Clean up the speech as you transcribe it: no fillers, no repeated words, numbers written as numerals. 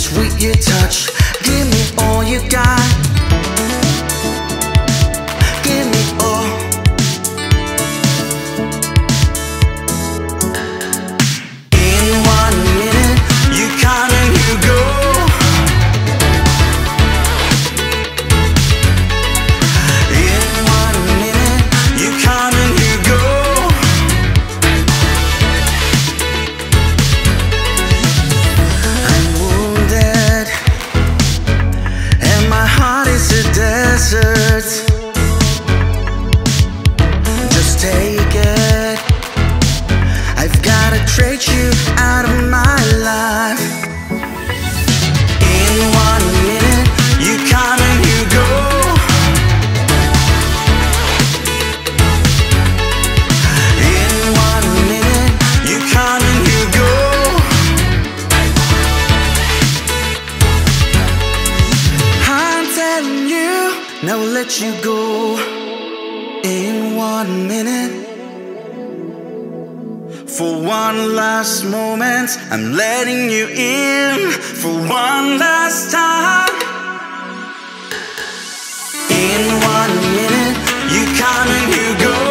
sweet your touch. Give me all you got. Give me all. In 1 minute, you come and you go. In 1 minute, you come and you go. I'm wounded, and my heart is a desert. Just take it. I've gotta trade you out of my life. In 1 minute, you come and you go. In 1 minute, you come and you go. I'm telling you, never let you go. In 1 minute, for one last moment, I'm letting you in. For one last time. In 1 minute, you come and you go.